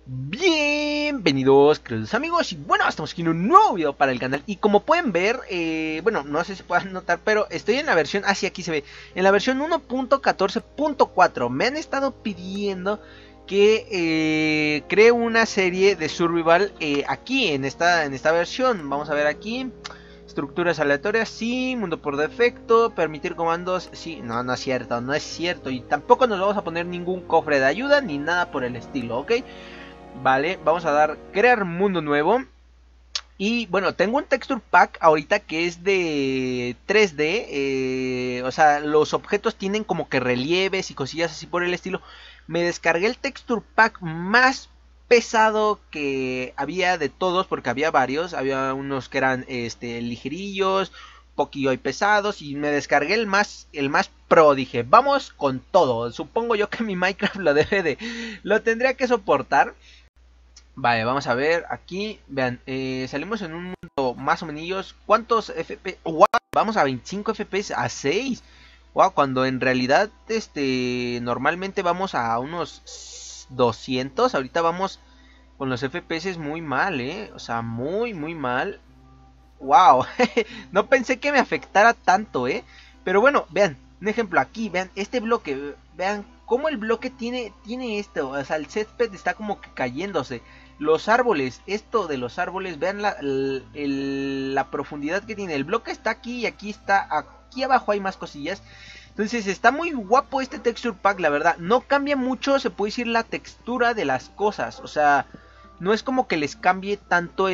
Bienvenidos queridos amigos y bueno, estamos aquí en un nuevo video para el canal. Y como pueden ver, bueno, no sé si puedan notar, pero estoy en la versión, así aquí se ve, en la versión 1.14.4. Me han estado pidiendo que cree una serie de survival aquí en esta versión. Vamos a ver aquí. Estructuras aleatorias, sí. Mundo por defecto. Permitir comandos, sí. No, no es cierto, no es cierto. Y tampoco nos vamos a poner ningún cofre de ayuda ni nada por el estilo, ¿ok? Vale, vamos a dar crear mundo nuevo. Y bueno, tengo un texture pack ahorita que es de 3D. O sea, los objetos tienen como que relieves y cosillas así por el estilo. Me descargué el texture pack más pesado que había de todos, porque había varios. Había unos que eran ligerillos, poquillo y pesados. Y me descargué el más pro. Dije, vamos con todo. Supongo yo que mi Minecraft lo tendría que soportar. Vale, vamos a ver aquí. Vean, salimos en un mundo más o menos. ¿Cuántos FPS? ¡Wow! Vamos a 25 FPS a 6. Wow, cuando en realidad normalmente vamos a unos 200. Ahorita vamos con los FPS muy mal, o sea, muy muy mal. Wow, no pensé que me afectara tanto, pero bueno, vean, un ejemplo aquí, vean este bloque, vean cómo el bloque tiene esto, o sea, el césped está como que cayéndose. Los árboles, esto de los árboles, vean la profundidad que tiene. El bloque está aquí y aquí está, aquí abajo hay más cosillas. Entonces está muy guapo este texture pack, la verdad. No cambia mucho, se puede decir, la textura de las cosas, o sea, no es como que les cambie tanto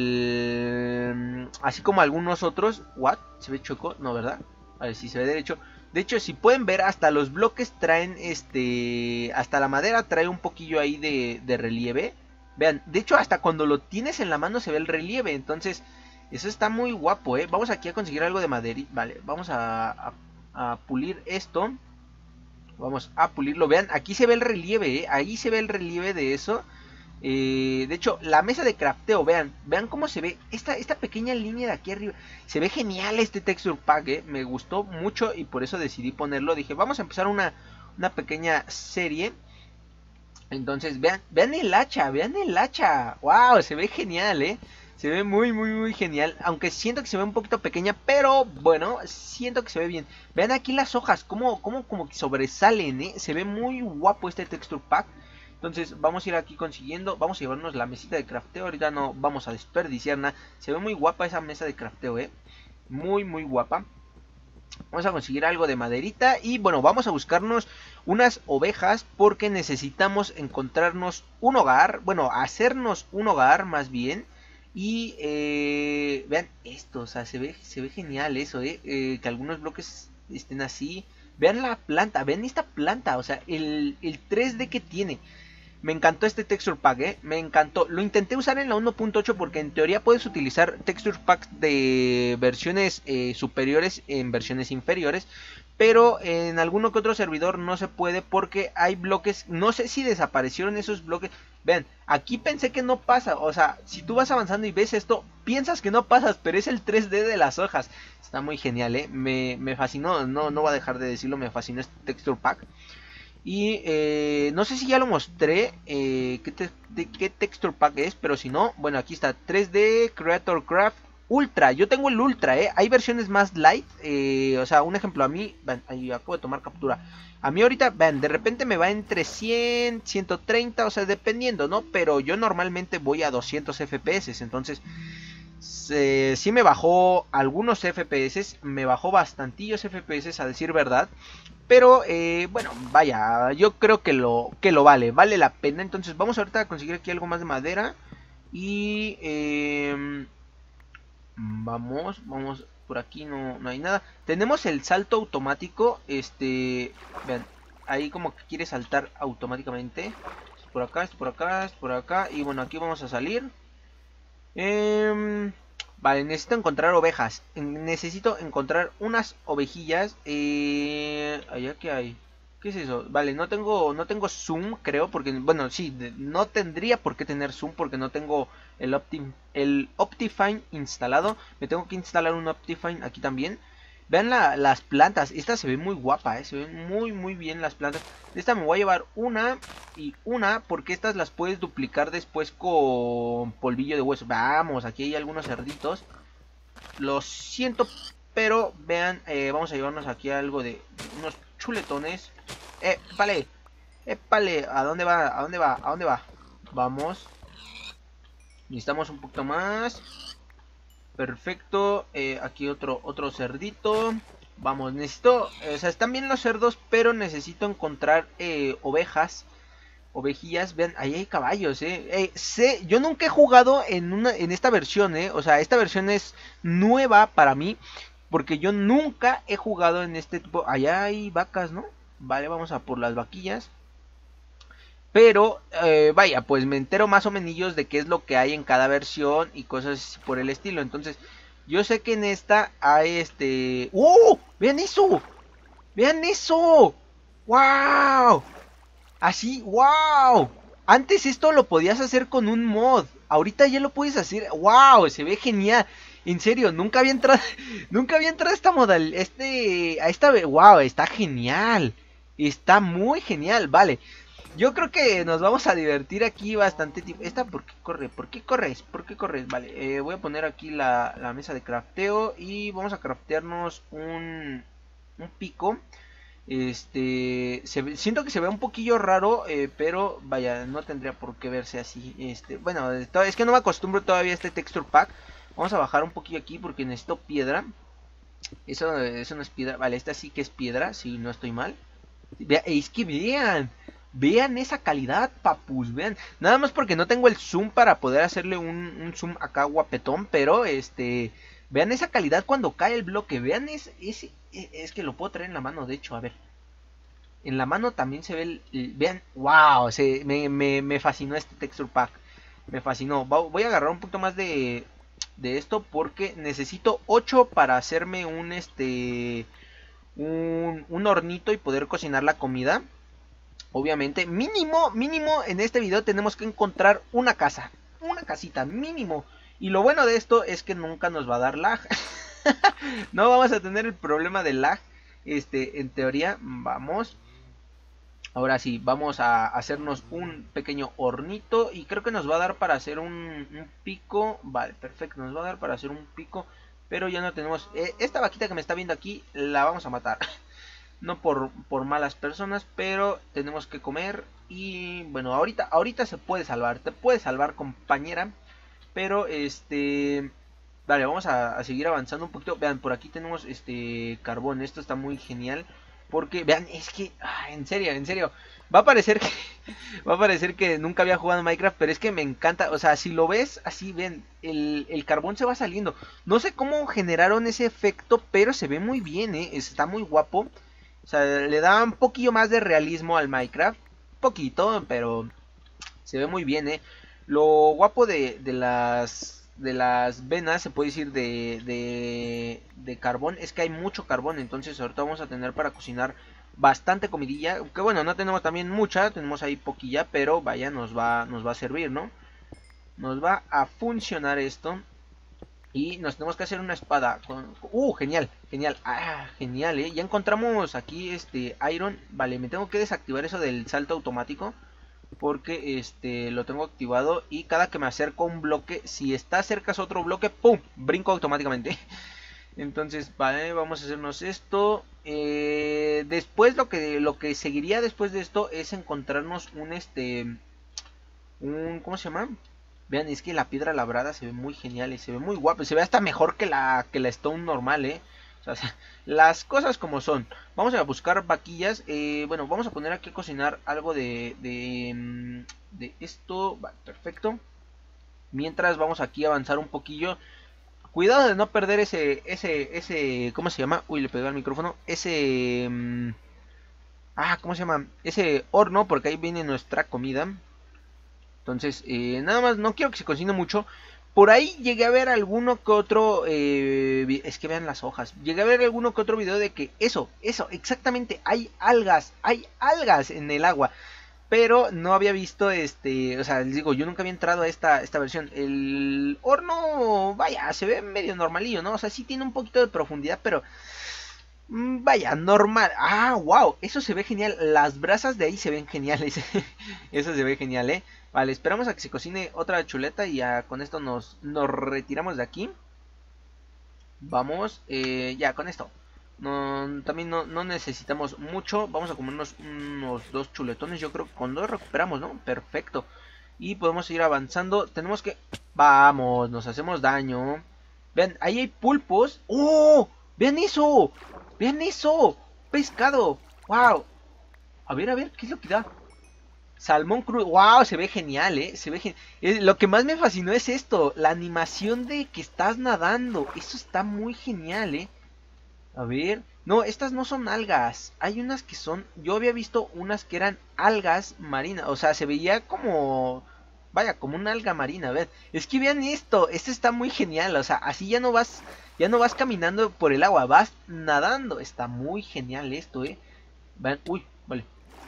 el... Así como algunos otros. ¿What? ¿Se ve chueco? No, ¿verdad? A ver si se ve derecho. De hecho, si pueden ver, hasta los bloques traen hasta la madera trae un poquillo ahí de relieve. Vean, de hecho, hasta cuando lo tienes en la mano se ve el relieve. Entonces, eso está muy guapo, Vamos aquí a conseguir algo de madera. Vale, vamos a pulir esto. Vamos a pulirlo. Vean, aquí se ve el relieve, Ahí se ve el relieve de eso. De hecho, la mesa de crafteo, vean cómo se ve esta pequeña línea de aquí arriba. Se ve genial este texture pack, me gustó mucho y por eso decidí ponerlo. Dije, vamos a empezar una pequeña serie. Entonces, vean el hacha, wow, se ve genial, se ve muy muy muy genial. Aunque siento que se ve un poquito pequeña, pero bueno, siento que se ve bien. Vean aquí las hojas, como que sobresalen, se ve muy guapo este texture pack. Entonces vamos a ir aquí consiguiendo, vamos a llevarnos la mesita de crafteo. Ahorita no vamos a desperdiciar nada. Se ve muy guapa esa mesa de crafteo, muy muy guapa. Vamos a conseguir algo de maderita y bueno, vamos a buscarnos unas ovejas porque necesitamos encontrarnos un hogar, bueno, hacernos un hogar más bien. Y vean esto, o sea, se ve genial eso, que algunos bloques estén así. Vean la planta, vean esta planta, o sea, el 3D que tiene. Me encantó este texture pack, me encantó. Lo intenté usar en la 1.8 porque en teoría puedes utilizar texture packs de versiones superiores en versiones inferiores. Pero en alguno que otro servidor no se puede porque hay bloques. No sé si desaparecieron esos bloques. Vean, aquí pensé que no pasa. O sea, si tú vas avanzando y ves esto, piensas que no pasas, pero es el 3D de las hojas. Está muy genial, me fascinó. No voy a dejar de decirlo, me fascinó este texture pack. Y no sé si ya lo mostré qué texture pack es, pero si no, bueno, aquí está 3D Creator Craft Ultra. Yo tengo el Ultra, hay versiones más light, o sea, un ejemplo, a mí, ven, ahí acabo de tomar captura. A mí ahorita, ven, de repente me va entre 100, 130, o sea, dependiendo, ¿no? Pero yo normalmente voy a 200 FPS, entonces sí me bajó algunos FPS, me bajó bastantillos FPS a decir verdad. Pero bueno, vaya, yo creo que lo vale la pena. Entonces vamos ahorita a conseguir aquí algo más de madera. Y vamos por aquí, no hay nada. Tenemos el salto automático, vean, ahí como que quiere saltar automáticamente. Es por acá, es por acá, es por acá. Y bueno, aquí vamos a salir. Vale, necesito encontrar ovejas. Necesito encontrar unas ovejillas. Allá que hay. ¿Qué es eso? Vale, no tengo zoom, creo, porque bueno, sí, no tendría por qué tener zoom porque no tengo el Optifine instalado. Me tengo que instalar un Optifine aquí también. Vean las plantas. Esta se ve muy guapa, se ven muy bien las plantas. De esta me voy a llevar una y una, porque estas las puedes duplicar después con polvillo de hueso. Vamos, aquí hay algunos cerditos. Lo siento, pero vean, vamos a llevarnos aquí algo de unos chuletones. Vale, vale, ¿a dónde va? ¿A dónde va? ¿A dónde va? Vamos. Necesitamos un poquito más. Perfecto, aquí otro cerdito. Vamos, necesito, o sea, están bien los cerdos, pero necesito encontrar ovejas, ovejillas. Vean, ahí hay caballos, yo nunca he jugado en esta versión, o sea, esta versión es nueva para mí, porque yo nunca he jugado en este tipo. Allá hay vacas, ¿no? Vale, vamos a por las vaquillas. Pero, vaya, pues me entero más o menos de qué es lo que hay en cada versión y cosas por el estilo. Entonces, yo sé que en esta hay ¡oh! ¡Vean eso! ¡Vean eso! ¡Wow! Así, ¡wow! Antes esto lo podías hacer con un mod. Ahorita ya lo puedes hacer. ¡Wow! Se ve genial. En serio, nunca había entrado. Nunca había entrado a esta modal. ¡Wow! Está genial. Está muy genial, vale. Yo creo que nos vamos a divertir aquí bastante tiempo. ¿Esta por qué corre? ¿Por qué corres? ¿Por qué corres? Vale, voy a poner aquí la mesa de crafteo. Y vamos a craftearnos un pico. Siento que se ve un poquillo raro, pero vaya, no tendría por qué verse así. Bueno, es que no me acostumbro todavía a este texture pack. Vamos a bajar un poquillo aquí porque necesito piedra. Eso no es piedra. Vale, esta sí que es piedra, si no estoy mal. Es que vean esa calidad, papus, vean. Nada más porque no tengo el zoom para poder hacerle un zoom acá guapetón, pero vean esa calidad cuando cae el bloque. Vean es que lo puedo traer en la mano, de hecho, a ver. En la mano también se ve vean, wow, me fascinó este texture pack. Me fascinó. Voy a agarrar un poquito más de esto porque necesito 8 para hacerme un hornito y poder cocinar la comida. Obviamente, mínimo en este video tenemos que encontrar una casa, una casita, mínimo. Y lo bueno de esto es que nunca nos va a dar lag. No vamos a tener el problema de lag, en teoría. Vamos. Ahora sí, vamos a hacernos un pequeño hornito y creo que nos va a dar para hacer un pico. Vale, perfecto, nos va a dar para hacer un pico, pero ya no tenemos. Esta vaquita que me está viendo aquí la vamos a matar. No por malas personas, pero tenemos que comer. Y bueno, ahorita se puede salvar. Te puede salvar, compañera. Pero vale, vamos a seguir avanzando un poquito. Vean, por aquí tenemos carbón. Esto está muy genial. Porque, vean, es que, en serio. Va a parecer que va a parecer que nunca había jugado Minecraft, pero es que me encanta. O sea, si lo ves así, ven, el carbón se va saliendo. No sé cómo generaron ese efecto, pero se ve muy bien, está muy guapo. O sea, le da un poquillo más de realismo al Minecraft. Poquito, pero se ve muy bien, Lo guapo de las venas, se puede decir, de carbón, es que hay mucho carbón. Entonces ahorita vamos a tener para cocinar bastante comidilla. Que bueno, no tenemos también mucha, tenemos ahí poquilla, pero vaya, nos va a servir, ¿no? Nos va a funcionar esto. Y nos tenemos que hacer una espada genial, genial, ya encontramos aquí iron. Vale, me tengo que desactivar eso del salto automático, porque lo tengo activado. Y cada que me acerco a un bloque, si está cerca a otro bloque, ¡pum!, brinco automáticamente. Entonces, vale, vamos a hacernos esto. Después lo que seguiría después de esto es encontrarnos ¿cómo se llama? Vean, es que la piedra labrada se ve muy genial y se ve muy guapo. Se ve hasta mejor que la stone normal, O sea, las cosas como son. Vamos a buscar vaquillas. Bueno, vamos a poner aquí a cocinar algo de esto. Vale, perfecto. Mientras vamos aquí a avanzar un poquillo. Cuidado de no perder ese ¿cómo se llama? Uy, le pegué al micrófono. ¿Cómo se llama? Ese horno, porque ahí viene nuestra comida. Entonces, nada más, no quiero que se cocine mucho. Por ahí llegué a ver alguno que otro, es que vean las hojas. Llegué a ver alguno que otro video de que eso, exactamente, hay algas en el agua. Pero no había visto o sea, les digo, yo nunca había entrado a esta versión. El horno, vaya, se ve medio normalillo, ¿no? O sea, sí tiene un poquito de profundidad, pero Vaya, normal. Ah, wow, eso se ve genial. Las brasas de ahí se ven geniales. Eso se ve genial, Vale, esperamos a que se cocine otra chuleta y ya con esto nos retiramos de aquí. Vamos, ya con esto. No, también no necesitamos mucho. Vamos a comernos unos 2 chuletones. Yo creo que con 2 recuperamos, ¿no? Perfecto. Y podemos seguir avanzando. Tenemos que... Vamos, nos hacemos daño. Vean, ahí hay pulpos. ¡Oh! ¡Vean eso! ¡Vean eso! ¡Pescado! ¡Wow! A ver, ¿qué es lo que da? Salmón crudo. ¡Wow! Se ve genial, Se ve lo que más me fascinó es esto. La animación de que estás nadando. Eso está muy genial, A ver. No, estas no son algas. Hay unas que son... Yo había visto unas que eran algas marinas. O sea, se veía como... Vaya, como una alga marina. A ver. Es que vean esto. Esto está muy genial. O sea, así ya no vas... Ya no vas caminando por el agua. Vas nadando. Está muy genial esto, Vean. Uy, vale.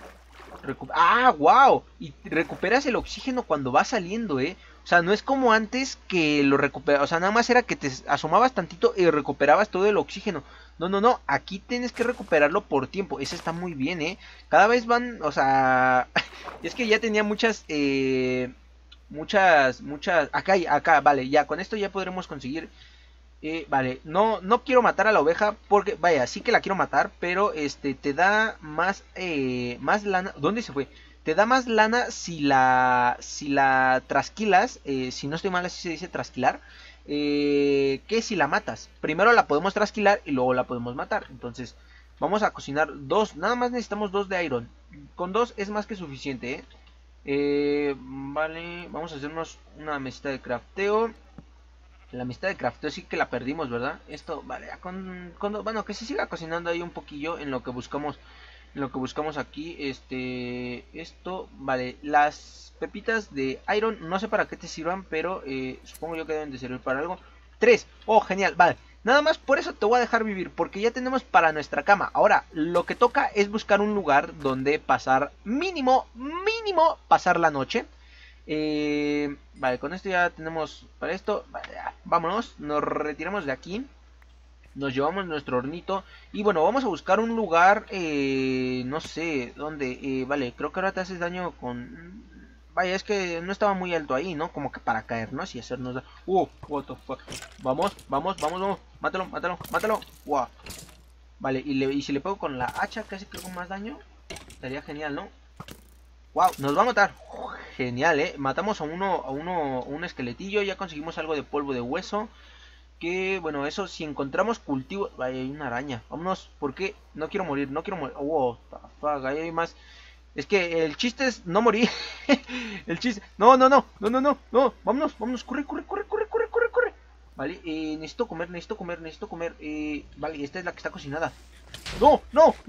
Wow. Y recuperas el oxígeno cuando va saliendo, O sea, no es como antes que lo recuperas. O sea, nada más era que te asomabas tantito y recuperabas todo el oxígeno. No. Aquí tienes que recuperarlo por tiempo. Eso está muy bien, Cada vez van, o sea... es que ya tenía muchas... muchas... Acá, vale. Ya, con esto ya podremos conseguir... vale, no quiero matar a la oveja porque, vaya, sí que la quiero matar, pero te da más lana. ¿Dónde se fue? Te da más lana si la trasquilas, si no estoy mal así se dice trasquilar, que si la matas. Primero la podemos trasquilar y luego la podemos matar. Entonces, vamos a cocinar 2, nada más necesitamos 2 de iron. Con 2 es más que suficiente, vale, vamos a hacernos una mesita de crafteo. La amistad de crafteo sí que la perdimos, ¿verdad? Esto, vale, bueno, que se siga cocinando ahí un poquillo en lo que buscamos. En lo que buscamos aquí, esto, vale, las pepitas de iron, no sé para qué te sirvan, pero supongo yo que deben de servir para algo. 3, oh, genial, vale, nada más por eso te voy a dejar vivir, porque ya tenemos para nuestra cama. Ahora, lo que toca es buscar un lugar donde pasar mínimo, pasar la noche. Vale, con esto ya tenemos para esto. Vale, ya, vámonos, nos retiramos de aquí. Nos llevamos nuestro hornito. Y bueno, vamos a buscar un lugar, no sé dónde. Vale, creo que ahora te haces daño con... Vaya, es que no estaba muy alto ahí, ¿no? Como que para caernos y hacernos... what the fuck. Vamos. Mátalo. Wow. Vale, y si le pego con la hacha, casi creo con más daño. Estaría genial, ¿no? Wow, nos va a matar. Genial, matamos a un esqueletillo. Ya conseguimos algo de polvo de hueso. Que bueno, eso si encontramos cultivo. Vaya, hay una araña. Vámonos, porque no quiero morir. Wow, fuck, ahí hay más. Es que el chiste es no morir. El chiste. No. Vámonos. Corre. Vale, necesito comer. Vale, esta es la que está cocinada. No.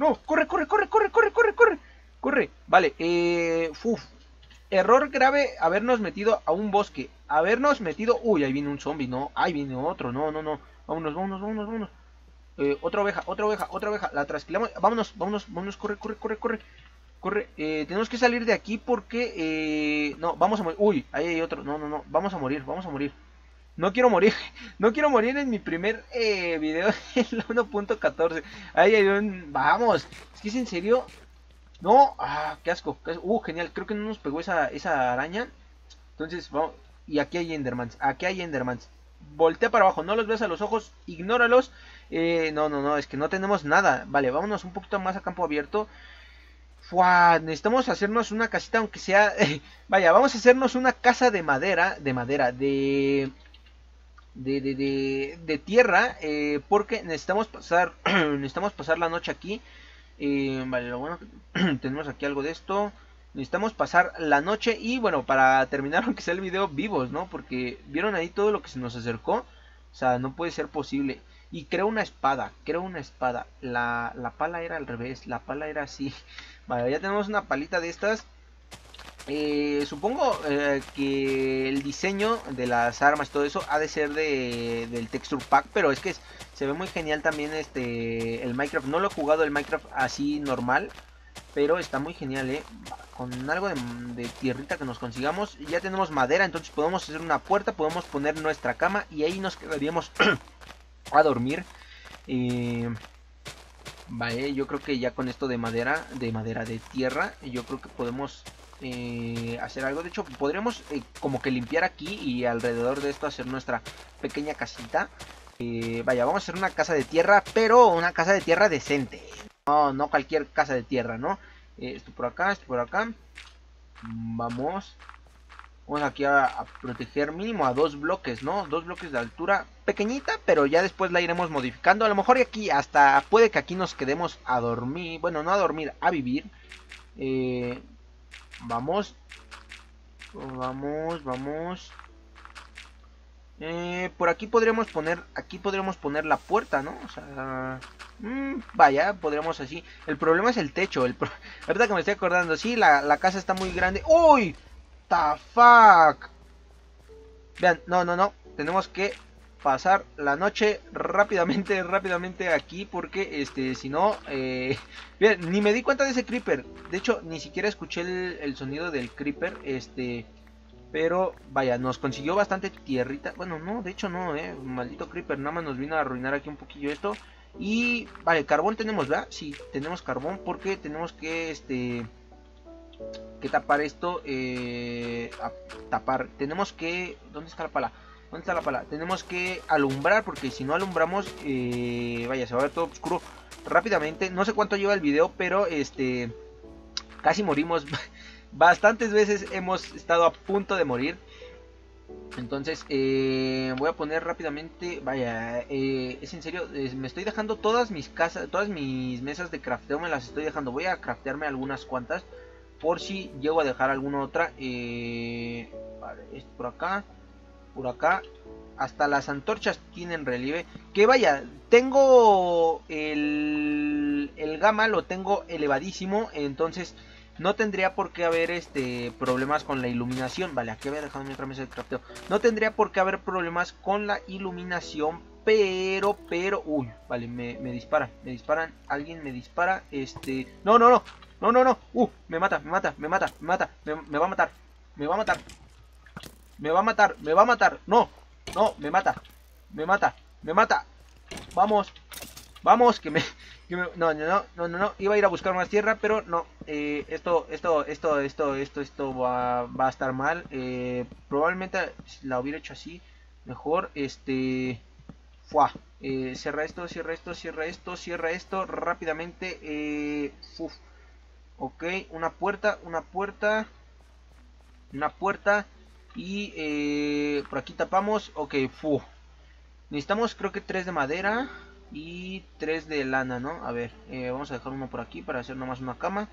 Corre. Vale, error grave habernos metido a un bosque. Uy, ahí viene un zombie, no. Ahí viene otro, no. Vámonos. Otra oveja. La trasquilamos. Vámonos. Corre. Tenemos que salir de aquí porque... no, vamos a morir. Uy, ahí hay otro. No. Vamos a morir. No quiero morir. No quiero morir en mi primer video en la 1.14. Ahí hay un... Vamos. Es que es en serio... No, qué asco. Genial. Creo que no nos pegó esa araña. Entonces, vamos. Y aquí hay Endermans. Voltea para abajo. No los ves a los ojos. Ignóralos. No. Es que no tenemos nada. Vale, vámonos un poquito más a campo abierto. Necesitamos hacernos una casita, aunque sea... vaya, vamos a hacernos una casa de madera. De tierra. Porque necesitamos pasar... necesitamos pasar la noche aquí. Vale, lo bueno que tenemos aquí algo de esto. Necesitamos pasar la noche y bueno, para terminar aunque sea el video vivos, ¿no? Porque vieron ahí todo lo que se nos acercó. O sea, no puede ser posible. Y creo una espada. La pala era al revés. La pala era así. Vale, ya tenemos una palita de estas. Supongo que el diseño de las armas y todo eso ha de ser del texture pack, pero es que se ve muy genial también el Minecraft. No lo he jugado el Minecraft así normal, pero está muy genial, con algo de tierrita que nos consigamos. Ya tenemos madera, entonces podemos hacer una puerta, podemos poner nuestra cama y ahí nos quedaríamos a dormir. Vale, yo creo que ya con esto de madera, de tierra, yo creo que podemos hacer algo. De hecho, podremos como que limpiar aquí y alrededor de esto hacer nuestra pequeña casita. Vaya, vamos a hacer una casa de tierra, pero una casa de tierra decente. No, no cualquier casa de tierra, ¿no? Esto por acá, esto por acá. Vamos. Vamos aquí a proteger mínimo a 2 bloques, ¿no? 2 bloques de altura, pequeñita, pero ya después la iremos modificando. A lo mejor aquí hasta puede que aquí nos quedemos a dormir. Bueno, no a dormir, a vivir. Vamos. Vamos. Por aquí podríamos poner la puerta, ¿no? O sea, vaya, podríamos así. El problema es el techo. Ahorita que me estoy acordando, sí, la casa está muy grande. ¡Uy! The fuck. Vean, no. Tenemos que pasar la noche rápidamente aquí porque si no, bien, ni me di cuenta de ese creeper. De hecho, ni siquiera escuché el sonido del creeper, pero vaya, nos consiguió bastante tierrita. Bueno, no, de hecho no, maldito creeper, nada más nos vino a arruinar aquí un poquillo esto. Y vale, carbón tenemos, ¿verdad? Sí, tenemos carbón porque tenemos que tapar esto, tapar, tenemos que, ¿dónde está la pala? Tenemos que alumbrar porque si no alumbramos, vaya, se va a ver todo oscuro rápidamente. No sé cuánto lleva el video, pero casi morimos. Bastantes veces hemos estado a punto de morir. Entonces voy a poner rápidamente, vaya, es en serio, me estoy dejando todas mis mesas de crafteo, me las estoy dejando. Voy a craftearme algunas cuantas por si llego a dejar alguna otra. Vale, esto por acá, hasta las antorchas tienen relieve. Que vaya, tengo el gamma, lo tengo elevadísimo, entonces no tendría por qué haber problemas con la iluminación. Vale, aquí había dejado mi otra mesa de crafteo. No tendría por qué haber problemas con la iluminación, pero, uy, vale, me disparan, alguien me dispara, no, me mata, me va a matar, no, me mata, vamos, no, iba a ir a buscar más tierra, pero no, esto va a estar mal, probablemente la hubiera hecho así, mejor, cierra esto, rápidamente, ok, una puerta, y por aquí tapamos, ok, necesitamos creo que 3 de madera y 3 de lana, ¿no? A ver, vamos a dejar uno por aquí para hacer nomás una cama.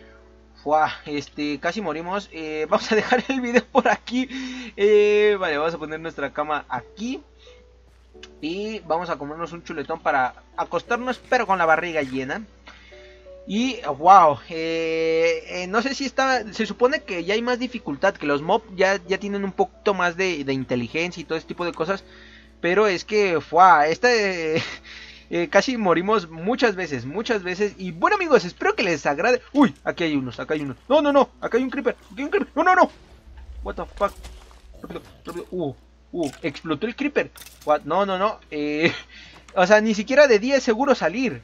Casi morimos. Vamos a dejar el video por aquí. Vale, vamos a poner nuestra cama aquí. Y vamos a comernos un chuletón para acostarnos, pero con la barriga llena. Y wow, no sé si se supone que ya hay más dificultad, que los mobs ya tienen un poquito más de inteligencia y todo ese tipo de cosas. Pero es que casi morimos muchas veces. Y bueno amigos, espero que les agrade. Uy, aquí hay unos. No, acá hay un creeper. No. What the fuck. Rápido. Explotó el creeper. What? No. O sea, ni siquiera de día es seguro salir.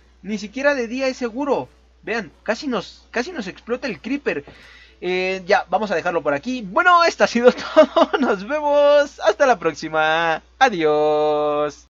Vean, casi nos explota el creeper. Ya, vamos a dejarlo por aquí. Bueno, esto ha sido todo. Nos vemos. Hasta la próxima. Adiós.